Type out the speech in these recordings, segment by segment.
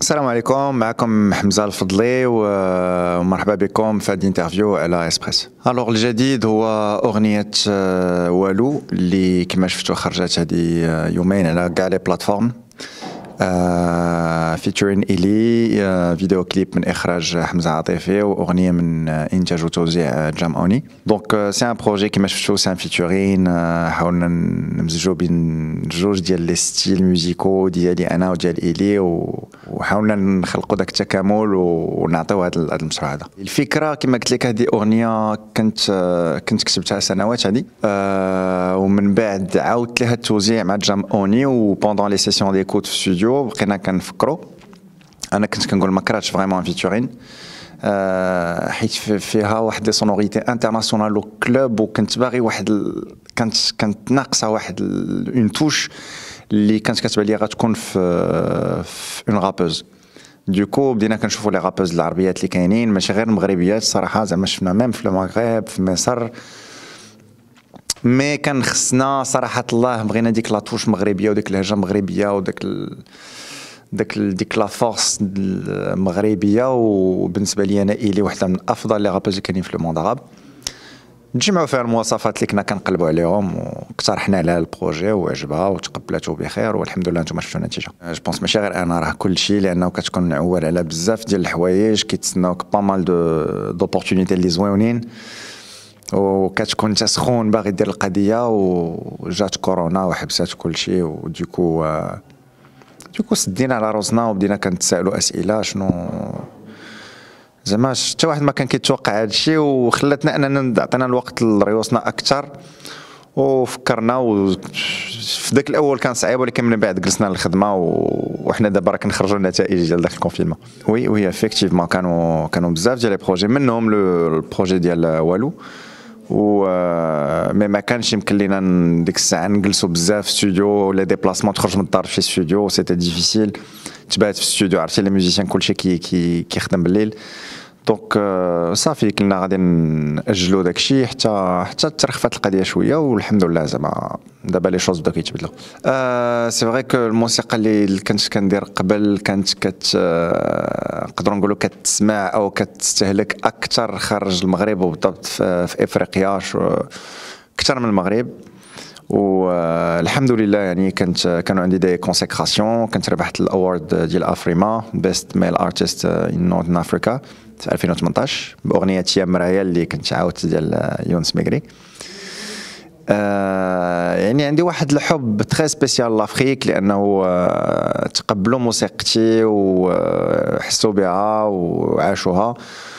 السلام عليكم، معكم حمزة الفضلي ومرحبا بكم في هذه الانترفيو على اسبريس. الوغ الجديد هو اغنية والو اللي كما شفتوا خرجت هذه يومين على كاع لي بلاتفورم، فيتشرين إيلي، فيديو كليب من إخراج حمزة عاطفي وأغنية من إنتاج وتوزيع جام أوني. دونك سي ان بروجي كيما شفتو، سي ان فيتشرين، حاولنا نمزجو بين جوج ديال لي ستيل ميوزيكو ديالي أنا وديال إيلي، وحاولنا نخلقو داك التكامل ونعطيو هذا المشروع هذا. الفكرة كيما قلت لك، هذه أغنية كنت كتبتها سنوات هذه، ومن بعد عاودت لها التوزيع مع جام أوني، وبوندون لي سيسيون ديكوت في الاستوديو بقينا كنفكروا. انا كنت كنقول ما كرهتش فريمون فيتشرين، حيت فيها واحد لي سونوريتي انترناسيونال وكلوب، وكنت باغي كانت ناقصه واحد اون توش اللي كانت كتبان لي غتكون في اون رابوز. دوكو بدينا كنشوفوا لي رابوز العربيات اللي كاينين، ماشي غير المغربيات صراحه، زعما شفنا ميم في المغرب في مصر، مي كان خصنا صراحه الله بغينا ديك لاطوش مغربيه وديك اللهجه مغربيه وديك ديك لا فورس المغربيه. وبالنسبه لي انا إيلي واحده من افضل لي رابوز اللي كاينين في الموند عرب، نجمعوا فيها المواصفات اللي كنا كنقلبوا عليهم، واقترحنا عليها البروجي وعجبها وتقبلته بخير، والحمد لله نتوما شفتوا النتيجه. جو بونس ماشي غير انا، راه كل شيء، لانه كتكون معول على بزاف ديال الحوايج، كيتسناوك با مال دوبورتونيتي اللي زوينين، وكتكون انت سخون باغي دير القضيه، وجات كورونا وحبسات كل شيء، وديكو سدينا على روسنا وبدينا كنتسائلوا اسئله شنو زعما. حتى واحد ما كان كيتوقع هذا الشيء، وخلاتنا اننا عطينا الوقت لريوسنا اكثر وفكرنا. في ذاك الاول كان صعيب، ولكن من بعد جلسنا للخدمه، وحنا دابا راه كنخرجوا النتائج ديال داك الكونفينمون. وي افيكتيفمون كانوا بزاف ديال لي بروجي، منهم البروجي ديال والو، مي ما كانش يمكن لينا ديك الساعه نجلسوا بزاف في استوديو، ولا ديبلاسمون تخرج من الدار في استوديو، سيتي ديفيسيل تبات في استوديو، عرفتي لي ميوزيسيان كلشي كيخدم بالليل. دونك صافي كنا غادي ناجلوا داكشي حتى ترخفات القضيه شويه، والحمد لله زعما دابا لي شوز بداو كيتبدلوا. سي فري كو الموسيقى اللي كنت كندير قبل كانت نقدروا نقولوا كتسمع او كتستهلك اكثر خارج المغرب، وبالضبط في افريقيا اكثر من المغرب. والحمد لله يعني كانوا عندي دي كونسيكراسيون، كنت ربحت الاورد ديال افريما بيست ميل ارتست ان نورثern افريكا في 2018 باغنيه يا مرايا اللي كنت عاودت ديال يونس ميغري. يعني عندي واحد الحب تري سبيسيال لافريك، لانه تقبلوا موسيقتي وحسوا بها وعاشوها،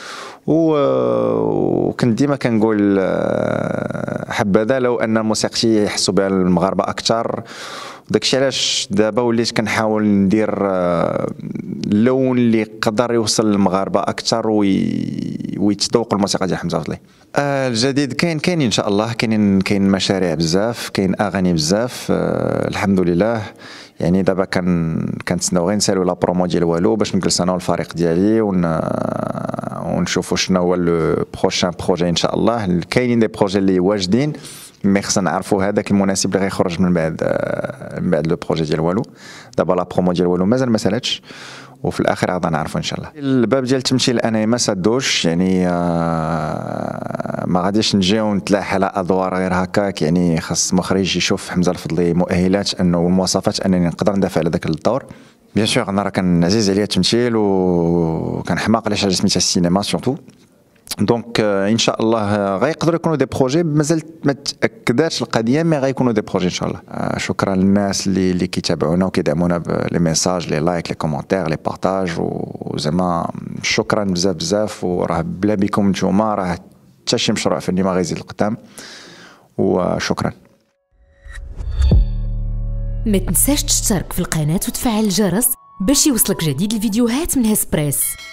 وكنت ديما كنقول حبذا لو ان موسيقتي يحسوا بها المغاربه اكثر. داكشي علاش دابا وليت كنحاول ندير اللون اللي يقدر يوصل للمغاربه اكثر ويتذوقوا الموسيقى ديال حمزه فضلي. الجديد كاين ان شاء الله، كاين مشاريع بزاف، كاين اغاني بزاف، الحمد لله. يعني دابا كنتسناو غير نسالو لا برومو ديال والو باش نجلس انا والفريق ديالي ونشوفوا شنو هو لو بروشان بروجي ان شاء الله. كاينين دي بروجي اللي واجدين، مي خصنا نعرفوا هذاك المناسب اللي غيخرج من بعد لو بروجي ديال والو. دابا لا برومو ديال والو مازال ما سالاتش، وفي الاخر غادي نعرفوا ان شاء الله. الباب ديال التمثيل انا ما سادوش، يعني ما غاديش نجي ونتلاح على ادوار غير هكاك، يعني خاص مخرج يشوف حمزه الفضلي مؤهلات انه والمواصفات انني نقدر ندافع على ذاك الدور. بيان سور انا راه كان عزيز عليا التمثيل، وكان حماق علاش سميتها السينما سورتو. دونك ان شاء الله غيقدروا يكونوا دي بروجي، مازال ما تاكداتش القضيه، مي غيكونوا دي بروجي ان شاء الله. شكرا للناس اللي كيتابعونا وكيدعمونا بلي ميساج، لي لايك، لي كومونتير، لي بارطاج، وزعما شكرا بزاف. وراه بلا بكم نتوما راه حتى شي مشروع فني ما غيزيد القدام، وشكرا. ما تنساش تشترك في القناه وتفعل الجرس باش يوصلك جديد الفيديوهات من هسبريس.